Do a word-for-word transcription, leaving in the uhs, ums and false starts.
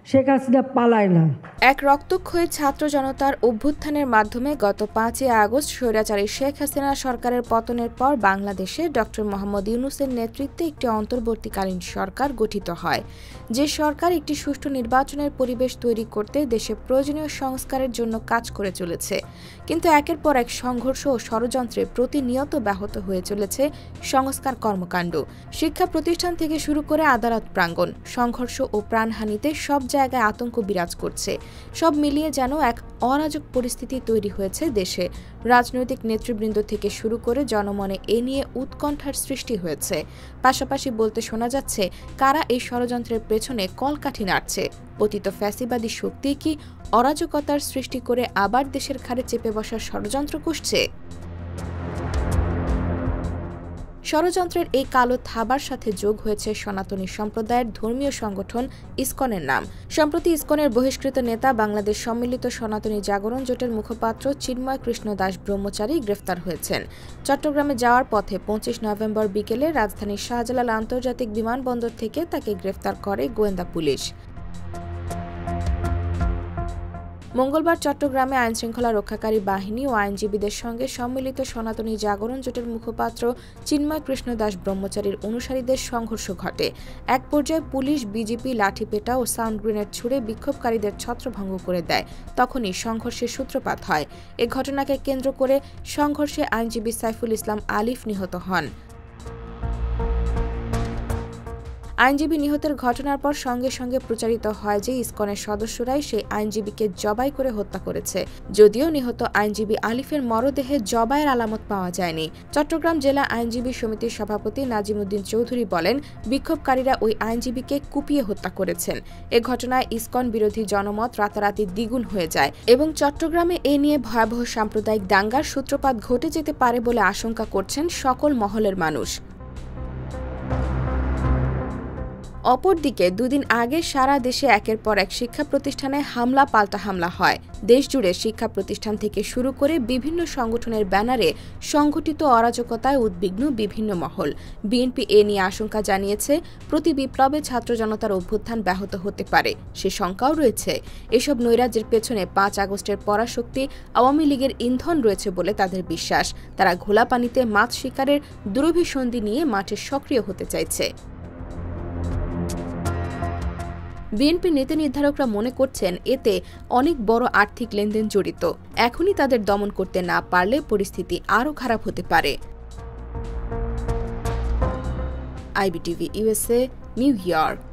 শেখ হাসিনা পালায় না। এক রক্তক্ষয়ী ছাত্র জনতার অভ্যুত্থানের মাধ্যমে গত পাঁচই আগস্ট স্বৈরাচারী শেখ হাসিনা সরকারের পতনের পর বাংলাদেশে ডক্টর মোহাম্মদ ইউনূসের নেতৃত্বে একটি অন্তর্বর্তীকালীন সরকার গঠিত হয়। যে সরকার একটি সুষ্ঠু নির্বাচনের পরিবেশ তৈরি করতে দেশে প্রয়োজনীয় সংস্কারের জন্য কাজ করে চলেছে। কিন্তু একের পর এক সংঘর্ষ ও ষড়যন্ত্রে প্রতিনিয়ত ব্যাহত হয়ে চলেছে সংস্কার কর্মকাণ্ড। শিক্ষা প্রতিষ্ঠান থেকে শুরু করে আদালত প্রাঙ্গণ, সংঘর্ষ ও প্রাণহানিতে সব জায়গায় আতঙ্ক বিরাজ করছে। সব মিলিয়ে যেন এক অরাজক পরিস্থিতি তৈরি হয়েছে দেশে। রাজনৈতিক নেতৃবৃন্দ থেকে শুরু করে জনমনে এ নিয়ে উৎকণ্ঠার সৃষ্টি হয়েছে। পাশাপাশি বলতে শোনা যাচ্ছে, কারা এই ষড়যন্ত্রের পেছনে কলকাঠি নাড়ছে? পতিত ফ্যাসিবাদী শক্তি কি অরাজকতার সৃষ্টি করে আবার দেশের ঘাড়ে চেপে বসার ষড়যন্ত্র কষছে? ষড়যন্ত্রের এই কালো থাবার সাথে যোগ হয়েছে সনাতনী সম্প্রদায়ের ধর্মীয় সংগঠন ইসকনের নাম। সম্প্রতি ইসকনের বহিষ্কৃত নেতা বাংলাদেশ সম্মিলিত সনাতনী জাগরণ জোটের মুখপাত্র চিন্ময় কৃষ্ণ দাস ব্রহ্মচারী গ্রেফতার হয়েছেন। চট্টগ্রামে যাওয়ার পথে পঁচিশ নভেম্বর বিকেলে রাজধানীর শাহজালাল আন্তর্জাতিক বিমানবন্দর থেকে তাকে গ্রেফতার করে গোয়েন্দা পুলিশ। মঙ্গলবার চট্টগ্রামে আইনশৃঙ্খলা রক্ষাকারী বাহিনী ও আইনজীবীদের সঙ্গে সম্মিলিত সনাতনী জাগরণ জোটের মুখপাত্র চিন্ময় কৃষ্ণ দাস ব্রহ্মচারীর অনুসারীদের সংঘর্ষ ঘটে। এক পর্যায়ে পুলিশ, বিজিপি লাঠিপেটা ও সাউন্ড গ্রেনেড ছুড়ে বিক্ষোভকারীদের ছত্রভঙ্গ করে দেয়। তখনই সংঘর্ষের সূত্রপাত হয়। এ ঘটনাকে কেন্দ্র করে সংঘর্ষে আইনজীবী সাইফুল ইসলাম আলিফ নিহত হন। আইনজীবী নিহতের ঘটনার পর সঙ্গে সঙ্গে প্রচারিত হয় যে ইসকনের সদস্যরাই সেই আইনজীবীকে জবাই করে হত্যা করেছে। যদিও নিহত আইনজীবী আলিফের মরদেহে জবাইয়ের আলামত পাওয়া যায়নি। চট্টগ্রাম জেলা আইনজীবী সমিতির সভাপতি নাজিমুদ্দিন চৌধুরী বলেন, বিক্ষোভকারীরা ওই আইনজীবীকে কুপিয়ে হত্যা করেছেন। এ ঘটনায় ইসকন বিরোধী জনমত রাতারাতি দ্বিগুণ হয়ে যায় এবং চট্টগ্রামে এ নিয়ে ভয়াবহ সাম্প্রদায়িক দাঙ্গার সূত্রপাত ঘটে যেতে পারে বলে আশঙ্কা করছেন সকল মহলের মানুষ। অপরদিকে দুদিন আগে সারা দেশে একের পর এক শিক্ষা প্রতিষ্ঠানে হামলা পাল্টা হামলা হয়। দেশজুড়ে শিক্ষা প্রতিষ্ঠান থেকে শুরু করে বিভিন্ন সংগঠনের ব্যানারে সংঘটিত অরাজকতায় উদ্বিগ্ন বিভিন্ন মহল। বিএনপি এ নিয়ে আশঙ্কা জানিয়েছে, প্রতি বিপ্লবে ছাত্র জনতার অভ্যুত্থান ব্যাহত হতে পারে, সে শঙ্কাও রয়েছে। এসব নৈরাজ্যের পেছনে পাঁচ আগস্টের পরাশক্তি আওয়ামী লীগের ইন্ধন রয়েছে বলে তাদের বিশ্বাস। তারা ঘোলা পানিতে মাছ শিকারের দুরভিসন্ধি নিয়ে মাঠে সক্রিয় হতে চাইছে। বিএনপি নীতি নির্ধারকরা মনে করছেন, এতে অনেক বড় আর্থিক লেনদেন জড়িত। এখনই তাদের দমন করতে না পারলে পরিস্থিতি আরও খারাপ হতে পারে। IBTV USA, New York.